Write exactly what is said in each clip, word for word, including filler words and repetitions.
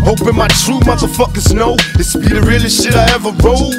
Hoping my true motherfuckers know this be the realest shit I ever wrote.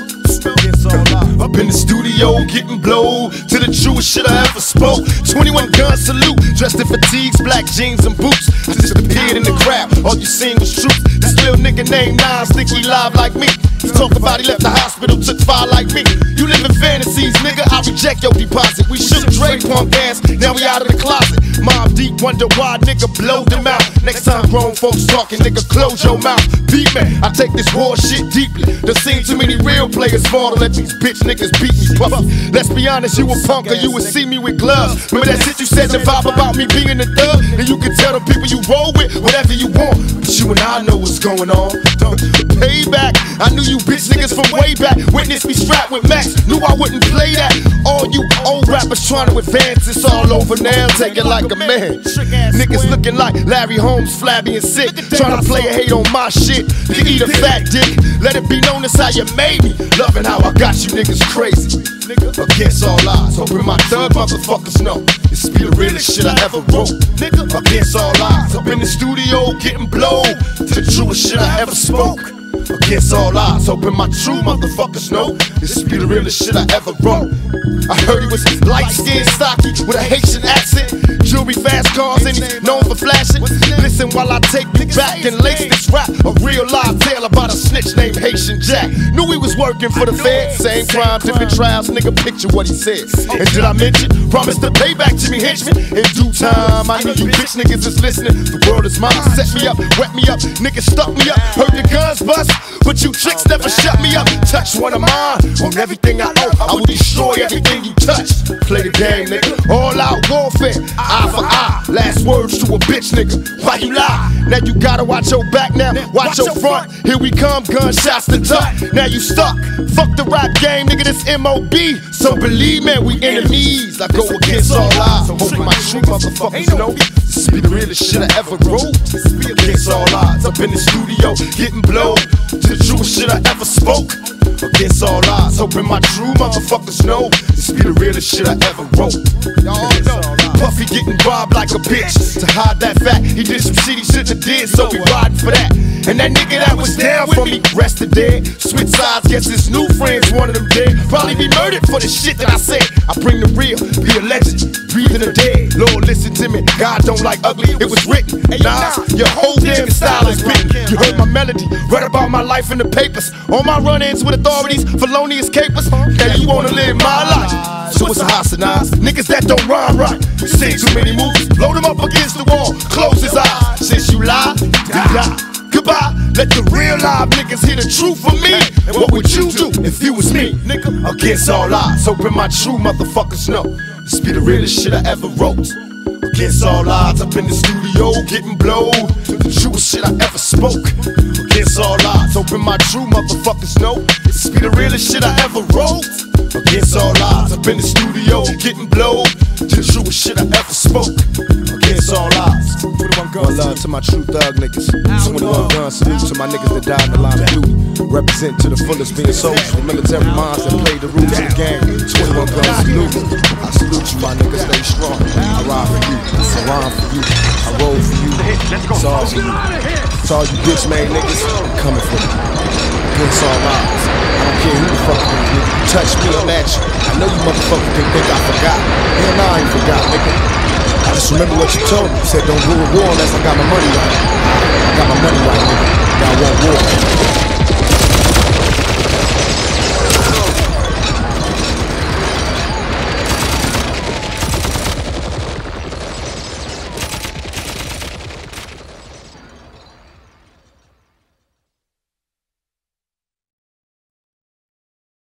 Up in the studio getting blowed to the truest shit I ever spoke. twenty-one gun salute, dressed in fatigues, black jeans and boots. I just appeared in the crowd, all you seen was truth. This little nigga named Nas think he live like me. He talk about he left the hospital, took fire like me. You live in fantasies, nigga, I reject your deposit. We shoot Dre punk ass, now we out of the closet. Mob Deep wonder why nigga blow them out. Next time grown folks talking, nigga close your mouth. Beat me, I take this war shit deeply. Done seen too many real players fall to let these bitch niggas beat me. Puff. Let's be honest, you a punk or you would see me with gloves. Remember that shit you said, the vibe about me being a thug? And you can tell the people you roll with whatever you want. But you and I know what's going on. Payback, I knew you bitch niggas from way back. Witness me strapped with Max, knew I wouldn't play that. All you old rappers trying to advance, it's all over now, take it like a man. Niggas looking like Larry Holmes, flabby and sick, trying to play a hate on my shit. You eat a fat dick, let it be known as how you made me. Loving how I got you niggas crazy. Against all odds, hoping my thug motherfuckers know this be the realest shit I ever wrote. Against all odds, up in the studio getting blowed to the truest shit I ever spoke. Against all odds, hoping my true motherfuckers know this be the realest shit I ever wrote. I heard he was light-skinned, stocky, with a Haitian accent, jewelry, fast cars, and he's known for flashing. Listen while I take you back and lace this rap, a real live tale about a snitch named Haitian Jack. Knew he was working for the Fed, same crime, different trials, nigga, picture what he said. And did I mention, promise to pay back Jimmy Henchman in due time. I know you bitch niggas is listening, the world is mine. Set me up, wet me up, niggas stuck me up, heard the guns bust, but you tricks never shut me up. Touch one of mine, on everything I own, I will destroy everything you touch. Play the game, nigga, all out warfare, eye for eye, last words to a bitch nigga, why you lie? Now you gotta watch your back now, watch your front, here we come, gunshots to duck. Now you stuck, fuck the rap game, nigga, this M O B, so believe me, we enemies. I go against all odds, hoping my true motherfuckers know this be the realest shit I ever wrote. Against all odds, up in the studio, getting blowed to the truest shit I ever spoke. Against all odds, hoping my true motherfuckers know this be the realest shit I ever wrote. Puffy getting robbed like a bitch. To hide that fact, he did some shit he shouldn't have did, so we riding for that. And that nigga that was down for me, rested dead. Switch sides, guess his new friends wanted him dead. Probably be murdered for the shit that I said. I bring the real, be a legend, breathing the dead. Lord, listen to me, God don't like ugly, it was written. Nah, your whole damn style is written. You heard my melody, read about my life in the papers. All my run-ins with authorities, felonious capers. Now you wanna live my life, so it's a hostilize. Niggas that don't rhyme right, seen too many movies, load them up against the wall, close his eyes. Since you lie, you die. Goodbye, let the real live niggas hear the truth from me. And what would you do if you was me, nigga? Against all odds, hoping my true motherfuckers know this be the realest shit I ever wrote. Against all odds, up in the studio, getting blowed the truest shit I ever spoke. Against all odds, hoping my true motherfuckers know this be the realest shit I ever wrote. Against all odds, up in the studio, getting blowed the truest shit I ever spoke. Against all odds. One love to my true thug niggas. twenty-one gun salute to my niggas that died in the line of duty. Represent to the fullest being soldiers, the military minds that play the roots of the game. twenty-one gun salute. I salute you, my niggas, stay strong. I ride for you, I rhyme for you, I roll for you. It's all for you. It's all you bitch made niggas, I'm coming for you. Against all odds. I don't care who the fuck you nigga. You touch me, I'm at you. I know you motherfuckers can think I forgot. Hell nah, I ain't forgot, nigga. I just remember what you told me. You said don't go to war unless I got my money right. I got my money right, nigga.